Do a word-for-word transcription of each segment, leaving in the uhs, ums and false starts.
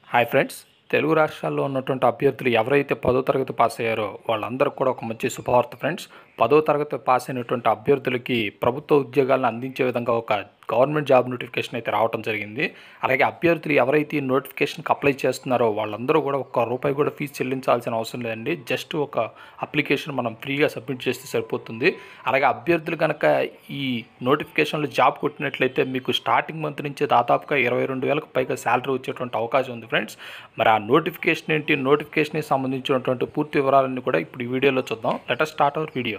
Hi friends, Telugu రాష్ట్రాల్లో ఉన్నటువంటి అభ్యర్థులు ఎవరైతే పదో తరగతి పాస్ అయ్యారో వాళ్ళందరికీ కూడా ఒక మంచి శుభవార్త ఫ్రెండ్స్. పదో తరగతి పాస్ అయినటువంటి అభ్యర్థులకి ప్రభుత్వ ఉద్యోగాలను అందించే విధంగా ఒక గవర్నమెంట్ జాబ్ నోటిఫికేషన్ అయితే రావడం జరిగింది. అలాగే అభ్యర్థులు ఎవరైతే ఈ నోటిఫికేషన్కి అప్లై చేస్తున్నారో వాళ్ళందరూ కూడా ఒక్క రూపాయి కూడా ఫీజు చెల్లించాల్సిన అవసరం లేదండి. జస్ట్ ఒక అప్లికేషన్ మనం ఫ్రీగా సబ్మిట్ చేస్తే సరిపోతుంది. అలాగే అభ్యర్థులు కనుక ఈ నోటిఫికేషన్లో జాబ్ కొట్టినట్లయితే మీకు స్టార్టింగ్ మంత్ నుంచి దాదాపుగా ఇరవై రెండు వేలకు పైగా శాలరీ వచ్చేటువంటి అవకాశం ఉంది ఫ్రెండ్స్. మరి ఆ నోటిఫికేషన్ ఏంటి, నోటిఫికేషన్కి సంబంధించినటువంటి పూర్తి వివరాలన్నీ కూడా ఇప్పుడు ఈ వీడియోలో చూద్దాం. Let us start our video.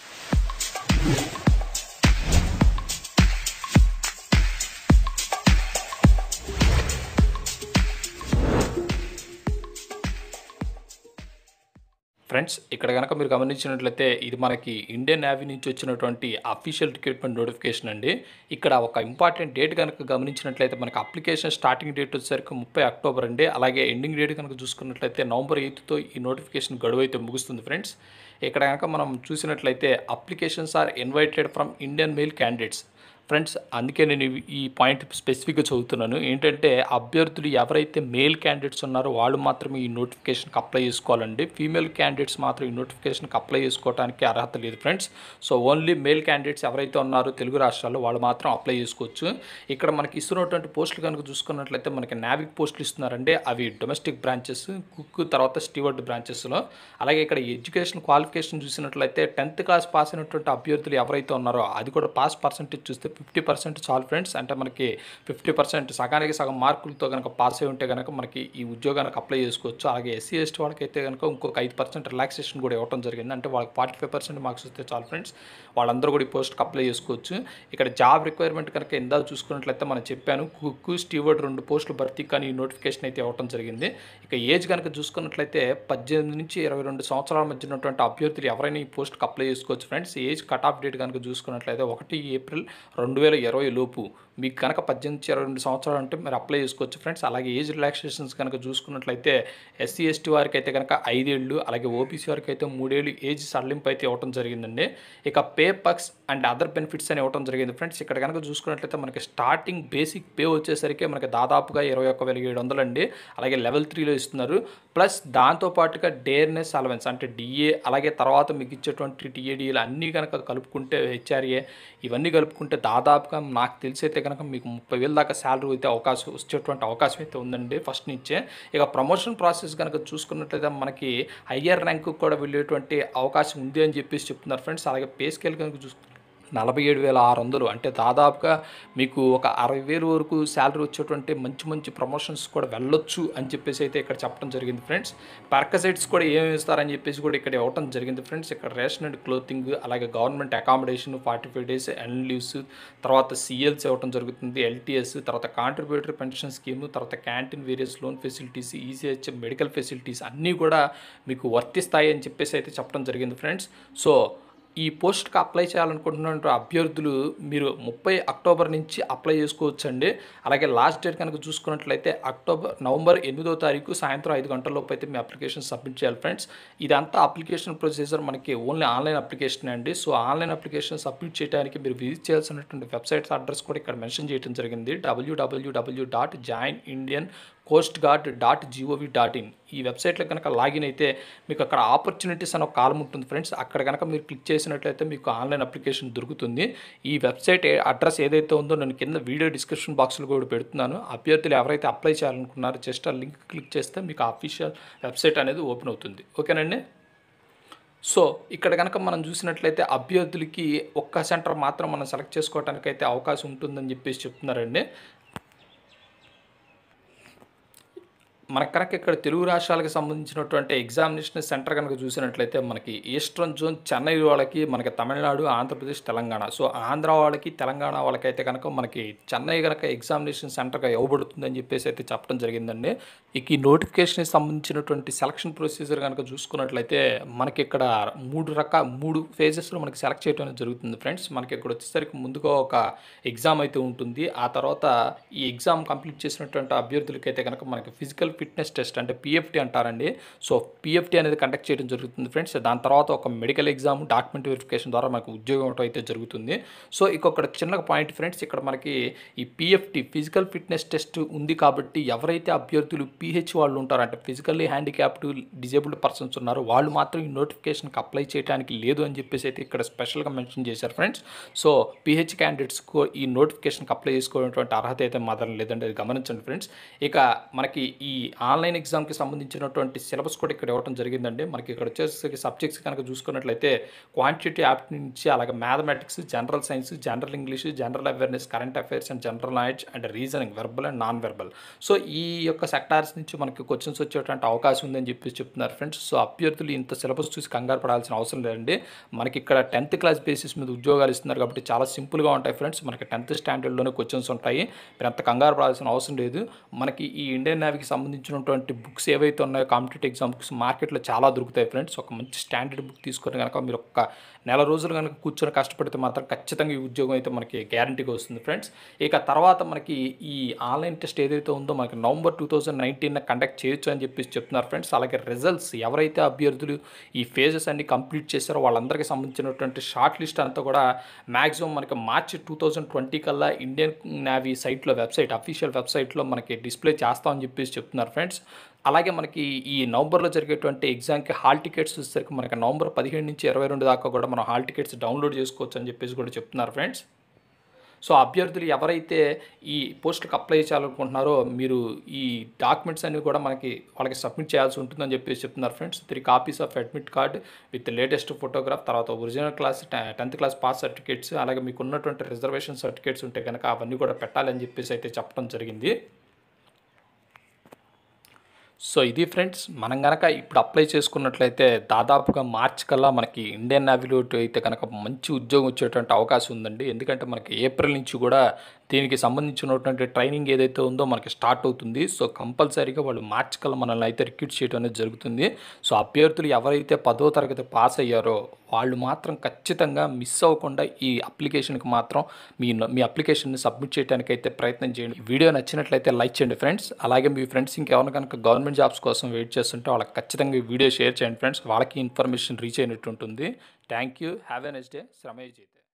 Friends, ఇక్కడ కనుక మీరు గమనించినట్లయితే ఇది మనకి ఇండియన్ నేవీ నుంచి వచ్చినటువంటి అఫీషియల్ రిక్రూట్మెంట్ నోటిఫికేషన్ అండి. ఇక్కడ ఒక ఇంపార్టెంట్ డేట్ కనుక గమనించినట్లయితే మనకి అప్లికేషన్ స్టార్టింగ్ డేట్ వచ్చేసరికి ముప్పై అక్టోబర్ అండి. అలాగే ఎండింగ్ డేట్ కనుక చూసుకున్నట్లయితే నవంబర్ ఎయిత్తో ఈ నోటిఫికేషన్ గడువు అయితే ముగుస్తుంది ఫ్రెండ్స్. ఇక్కడ కనుక మనం చూసినట్లయితే applications are invited from Indian male candidates friends. అందుకే నేను ఈ పాయింట్ స్పెసిఫిక్గా చదువుతున్నాను. ఏంటంటే అభ్యర్థులు ఎవరైతే మేల్ క్యాండిడేట్స్ ఉన్నారో వాళ్ళు మాత్రమే ఈ నోటిఫికేషన్కి అప్లై చేసుకోవాలండి. ఫీమేల్ క్యాండిడేట్స్ మాత్రం ఈ నోటిఫికేషన్కి అప్లై చేసుకోవడానికి అర్హత లేదు friends. So only male candidates ఎవరైతే ఉన్నారో తెలుగు రాష్ట్రాల్లో వాళ్ళు మాత్రం అప్లై చేసుకోవచ్చు. ఇక్కడ మనకి ఇస్తున్నటువంటి పోస్టులు కనుక చూసుకున్నట్లయితే మనకి నావిక్ పోస్టులు ఇస్తున్నారండి. అవి డొమెస్టిక్ బ్రాంచెస్, కుక్, తర్వాత స్టీవర్డ్ బ్రాంచెస్లో. అలాగే ఇక్కడ ఎడ్యుకేషన్ క్వాలిఫికేషన్ చూసినట్లయితే టెన్త్ క్లాస్ పాస్ అయినటువంటి అభ్యర్థులు ఎవరైతే ఉన్నారో అది కూడా పాస్ పర్సెంటేజ్ చూస్తే ఫిఫ్టీ పర్సెంట్ చాలు ఫ్రెండ్స్. అంటే మనకి ఫిఫ్టీ పర్సెంట్ సగానికి సగం మార్కులతో కనుక పాస్ అయి ఉంటే కనుక మనకి ఈ ఉద్యోగానికి అప్లై చేసుకోవచ్చు. అలాగే ఎస్సీ ఎస్టీ వాళ్ళకైతే కనుక ఇంకొక ఐదు పర్సెంట్ రిలాక్సేషన్ కూడా ఇవ్వడం జరిగింది. అంటే వాళ్ళకి ఫార్టీ ఫైవ్ పర్సెంట్ మార్క్స్ వస్తే చాలు ఫ్రెండ్స్, వాళ్ళందరూ కూడా ఈ పోస్ట్కి అప్లై చేసుకోవచ్చు. ఇక్కడ జాబ్ రిక్వైర్మెంట్ కనుక ఇందాక చూసుకున్నట్లయితే మనం చెప్పాను, కుక్, స్టీవర్డ్ రెండు పోస్టులు భర్తీ కానీ ఈ నోటిఫికేషన్ అయితే ఇవ్వడం జరిగింది. ఇక ఏజ్ కనుక చూసుకున్నట్లయితే పద్దెనిమిది నుంచి ఇరవై రెండు సంవత్సరాల మధ్య ఉన్నటువంటి అభ్యర్థులు ఎవరైనా ఈ పోస్ట్కి అప్లై చేసుకోవచ్చు friends. Age cut off date కనుక చూసుకున్నట్లయితే ఒకటి ఏప్రిల్ రెండు వేల ఇరవై లోపు మీకు కనుక పద్దెనిమిది నుంచి ఇరవై రెండు సంవత్సరాలు అంటే మీరు అప్లై చేసుకోవచ్చు ఫ్రెండ్స్. అలాగే ఏజ్ రిలాక్సేషన్స్ కనుక చూసుకున్నట్లయితే ఎస్సీ ఎస్టీ వారికి అయితే కనుక ఐదేళ్ళు, అలాగే ఓబీసీ వారికి అయితే మూడేళ్ళు ఏజ్ సడలింపు అయితే ఇవ్వడం జరిగిందండి. ఇక pay perks and other benefits అని ఇవ్వడం జరిగింది ఫ్రెండ్స్. ఇక్కడ కనుక చూసుకున్నట్లయితే మనకి స్టార్టింగ్ బేసిక్ పే వచ్చేసరికి మనకి దాదాపుగా ఇరవై ఒక్క వేల ఏడు వందలు అండి. అలాగే లెవెల్ త్రీలో ఇస్తున్నారు. ప్లస్ దాంతోపాటుగా డేర్నెస్ అలవెన్స్ అంటే డిఏ, అలాగే తర్వాత మీకు ఇచ్చేటువంటి టీఏడీలు అన్నీ కనుక కలుపుకుంటే హెచ్ఆర్ఏ ఇవన్నీ కలుపుకుంటే దాదాపుగా నాకు తెలిసి అయితే కనుక మీకు ముప్పై వేల దాకా శాలరీ అయితే అవకాశం వచ్చేటువంటి అవకాశం అయితే ఉందండి ఫస్ట్ నుంచే. ఇక ప్రమోషన్ ప్రాసెస్ కనుక చూసుకున్నట్లయితే మనకి హయ్యర్ ర్యాంకు కూడా వెళ్ళేటువంటి అవకాశం ఉంది అని చెప్పేసి చెప్తున్నారు ఫ్రెండ్స్. అలాగే పే స్కేల్ కనుక చూసుకుంటే నలభై ఏడు వేల ఆరు వందలు అంటే దాదాపుగా మీకు ఒక అరవై వేలు వరకు శాలరీ వచ్చేటువంటి మంచి మంచి ప్రమోషన్స్ కూడా వెళ్ళొచ్చు అని చెప్పేసి అయితే ఇక్కడ చెప్పడం జరిగింది ఫ్రెండ్స్. పర్కసైట్స్ కూడా ఏమి ఇస్తారని చెప్పేసి కూడా ఇక్కడ ఇవ్వడం జరిగింది ఫ్రెండ్స్. ఇక్కడ రేషన్ అండ్ క్లోతింగ్, అలాగే government accommodation, forty five days and leaves, తర్వాత సిఎల్స్ ఇవ్వడం జరుగుతుంది, ఎల్టీఎస్, తర్వాత కాంట్రిబ్యూటరీ పెన్షన్ స్కీమ్, తర్వాత canteen, various loan facilities, ECH, medical facilities అన్నీ కూడా మీకు వర్తిస్తాయి అని చెప్పేసి అయితే చెప్పడం జరిగింది ఫ్రెండ్స్. సో ఈ పోస్ట్కి అప్లై చేయాలనుకుంటున్న అభ్యర్థులు మీరు ముప్పై అక్టోబర్ నుంచి అప్లై చేసుకోవచ్చండి. అలాగే లాస్ట్ డేట్ కనుక చూసుకున్నట్లయితే అక్టోబర్ నవంబర్ ఎనిమిదో తారీఖు సాయంత్రం ఐదు గంటల లోపు అయితే మీ అప్లికేషన్ సబ్మిట్ చేయాలి ఫ్రెండ్స్. ఇదంతా అప్లికేషన్ ప్రొసీజర్ మనకి ఓన్లీ ఆన్లైన్ అప్లికేషన్ అండి. సో ఆన్లైన్ అప్లికేషన్ సబ్మిట్ చేయడానికి మీరు విజిట్ చేయాల్సినటువంటి వెబ్సైట్స్ అడ్రస్ కూడా ఇక్కడ మెన్షన్ చేయడం జరిగింది. W W W dot join Indian coast guard dot G O V dot in ఈ వెబ్సైట్లో కనుక లాగిన్ అయితే మీకు అక్కడ ఆపర్చునిటీస్ అని ఒక కాలం ఉంటుంది ఫ్రెండ్స్. అక్కడ కనుక మీరు క్లిక్ చేసినట్లయితే మీకు ఆన్లైన్ అప్లికేషన్ దొరుకుతుంది. ఈ వెబ్సైట్ అడ్రస్ ఏదైతే ఉందో నేను కింద వీడియో డిస్క్రిప్షన్ బాక్స్లో కూడా పెడుతున్నాను. అభ్యర్థులు ఎవరైతే అప్లై చేయాలనుకున్నారో జస్ట్ ఆ లింక్ క్లిక్ చేస్తే మీకు అఫీషియల్ వెబ్సైట్ అనేది ఓపెన్ అవుతుంది. ఓకేనండి. సో ఇక్కడ కనుక మనం చూసినట్లయితే అభ్యర్థులకి ఒక్క సెంటర్ మాత్రం మనం సెలెక్ట్ చేసుకోవడానికి అయితే అవకాశం ఉంటుందని చెప్పేసి చెప్తున్నారండి. మనకు కనుక ఇక్కడ తెలుగు రాష్ట్రాలకు సంబంధించినటువంటి ఎగ్జామినేషన్ సెంటర్ కనుక చూసినట్లయితే మనకి ఈస్టర్న్ జోన్ చెన్నై వాళ్ళకి, మనకి తమిళనాడు, ఆంధ్రప్రదేశ్, తెలంగాణ. సో ఆంధ్ర వాళ్ళకి, తెలంగాణ వాళ్ళకైతే కనుక మనకి చెన్నై కనుక ఎగ్జామినేషన్ సెంటర్గా ఇవ్వబడుతుందని చెప్పేసి అయితే చెప్పడం జరిగిందండి. ఇక ఈ నోటిఫికేషన్కి సంబంధించినటువంటి సెలక్షన్ ప్రొసీజర్ కనుక చూసుకున్నట్లయితే మనకి ఇక్కడ మూడు రకాల మూడు ఫేజెస్లో మనకి సెలెక్ట్ చేయడం అనేది జరుగుతుంది ఫ్రెండ్స్. మనకి ఇక్కడ వచ్చేసరికి ముందుగా ఒక ఎగ్జామ్ అయితే ఉంటుంది. ఆ తర్వాత ఈ ఎగ్జామ్ కంప్లీట్ చేసినటువంటి అభ్యర్థులకైతే కనుక మనకి ఫిజికల్ ఫిట్నెస్ టెస్ట్ అంటే పీఎఫ్టీ అంటారండి. సో పీఎఫ్టీ అనేది కండక్ట్ చేయడం జరుగుతుంది ఫ్రెండ్స్. దాని తర్వాత ఒక మెడికల్ ఎగ్జామ్, డాక్యుమెంట్ వెరిఫికేషన్ ద్వారా మనకు ఉద్యోగం ఇవ్వడం అయితే జరుగుతుంది. సో ఇక్కడ చిన్న పాయింట్ ఫ్రెండ్స్, ఇక్కడ మనకి ఈ పీఎఫ్టీ ఫిజికల్ ఫిట్నెస్ టెస్ట్ ఉంది కాబట్టి ఎవరైతే అభ్యర్థులు పీహెచ్ వాళ్ళు ఉంటారో అంటే ఫిజికల్లీ హ్యాండిక్యాప్డ్ డిజేబుల్డ్ పర్సన్స్ ఉన్నారో వాళ్ళు మాత్రం ఈ నోటిఫికేషన్కి అప్లై చేయడానికి లేదు అని చెప్పేసి అయితే ఇక్కడ స్పెషల్గా మెన్షన్ చేశారు ఫ్రెండ్స్. సో పీహెచ్ క్యాండిడేట్స్కు ఈ నోటిఫికేషన్కి అప్లై చేసుకోవటువంటి అర్హత అయితే మాత్రం లేదండి, అది గమనించండి ఫ్రెండ్స్. ఇక మనకి ఈ ఆన్లైన్ ఎగ్జామ్కి సంబంధించినటువంటి సిలబస్ కూడా ఇక్కడ ఇవ్వడం జరిగిందండి. మనకి ఇక్కడ వచ్చేసి సబ్జెక్ట్స్ కనుక చూసుకున్నట్లయితే క్వాంటిటీ యాప్ట్ నుంచి అలాగే mathematics, general science, general English, general awareness, current affairs and general knowledge and reasoning, verbal and non verbal. So ఈ యొక్క సెక్టార్స్ నుంచి మనకి క్వశ్చన్స్ వచ్చేటువంటి అవకాశం ఉందని చెప్పి చెప్తున్నారు ఫ్రెండ్స్. సో అభ్యర్థులు ఇంత సిలబస్ చూసి కంగారు పడాల్సిన అవసరం లేదండి. మనకి ఇక్కడ టెన్త్ క్లాస్ బేసిస్ మీద ఉద్యోగాలు ఇస్తున్నారు కాబట్టి చాలా సింపుల్గా ఉంటాయి ఫ్రెండ్స్. మనకి టెన్త్ స్టాండర్డ్లోనే క్వశ్చన్స్ ఉంటాయి, మీరు అంత కంగారు పడాల్సిన అవసరం లేదు. మనకి ఈ ఇండియన్ నేవీకి సంబంధించినటువంటి బుక్స్ ఏవైతే ఉన్నాయో కాంపిటేటివ్ ఎగ్జామ్ బుక్స్ మార్కెట్లో చాలా దొరుకుతాయి ఫ్రెండ్స్. ఒక మంచి స్టాండర్డ్ బుక్ తీసుకొని కనుక మీరు ఒక నెల రోజులు కనుక కూర్చొని కష్టపడితే మాత్రం ఖచ్చితంగా ఈ ఉద్యోగం అయితే మనకి గ్యారంటీగా వస్తుంది ఫ్రెండ్స్. ఇక తర్వాత మనకి ఈ ఆన్లైన్ టెస్ట్ ఏదైతే ఉందో మనకి November two thousand nineteen conduct చేయొచ్చు అని చెప్పేసి చెప్తున్నారు ఫ్రెండ్స్. అలాగే రిజల్ట్స్ ఎవరైతే అభ్యర్థులు ఈ ఫేజెస్ అన్ని కంప్లీట్ చేశారో వాళ్ళందరికీ సంబంధించినటువంటి షార్ట్ లిస్ట్ అంతా కూడా మ్యాక్సిమం మనకి మార్చి టూ థౌజండ్ ట్వంటీ కల్లా ఇండియన్ నేవీ సైట్లో వెబ్సైట్ అఫీషియల్ వెబ్సైట్లో మనకి డిస్ప్లే చేస్తామని చెప్పేసి చెప్తున్నారు ఫ్రెండ్స్. అలాగే మనకి ఈ నవంబర్లో జరిగేటువంటి ఎగ్జామ్కి హాల్ టికెట్స్ వచ్చేసరికి మనకి నవంబర్ పదిహేడు నుంచి ఇరవై రెండు దాకా కూడా మనం హాల్ టికెట్స్ డౌన్లోడ్ చేసుకోవచ్చు అని చెప్పేసి కూడా చెప్తున్నారు ఫ్రెండ్స్. సో అభ్యర్థులు ఎవరైతే ఈ పోస్టులకు అప్లై చేయాలనుకుంటున్నారో మీరు ఈ డాక్యుమెంట్స్ అన్ని కూడా మనకి వాళ్ళకి సబ్మిట్ చేయాల్సి ఉంటుందని చెప్పేసి చెప్తున్నారు friends. Three copies of admit card with latest photograph, తర్వాత original class tenth class pass certificates, అలాగే మీకు ఉన్నటువంటి రిజర్వేషన్ సర్టిఫికేట్స్ ఉంటే కనుక అవన్నీ కూడా పెట్టాలని చెప్పేసి అయితే చెప్పడం జరిగింది. సో ఇది ఫ్రెండ్స్, మనం కనుక ఇప్పుడు అప్లై చేసుకున్నట్లయితే దాదాపుగా మార్చ్ కల్లా మనకి ఇండియన్ నేవీలో అయితే కనుక మంచి ఉద్యోగం వచ్చేటువంటి అవకాశం ఉందండి. ఎందుకంటే మనకి ఏప్రిల్ నుంచి కూడా దీనికి సంబంధించినటువంటి ట్రైనింగ్ ఏదైతే ఉందో మనకి స్టార్ట్ అవుతుంది. సో కంపల్సరీగా వాళ్ళు మార్చ్ కల్లా మనల్ని అయితే రిక్రూట్ చేయడం అనేది జరుగుతుంది. సో అభ్యర్థులు ఎవరైతే పదో తరగతి పాస్ అయ్యారో వాళ్ళు మాత్రం ఖచ్చితంగా మిస్ అవ్వకుండా ఈ అప్లికేషన్కి మాత్రం మీ మీ అప్లికేషన్ని సబ్మిట్ చేయడానికి అయితే ప్రయత్నం చేయండి. వీడియో నచ్చినట్లయితే లైక్ చేయండి ఫ్రెండ్స్. అలాగే మీ ఫ్రెండ్స్ ఇంకెవరైనా కనుక గవర్నమెంట్ జాబ్స్ కోసం వెయిట్ చేస్తుంటే వాళ్ళకి ఖచ్చితంగా ఈ వీడియో షేర్ చేయండి ఫ్రెండ్స్. వాళ్ళకి ఇన్ఫర్మేషన్ రీచ్ అయినట్టు ఉంటుంది. Thank you, have a nice day. శ్రమేజ్.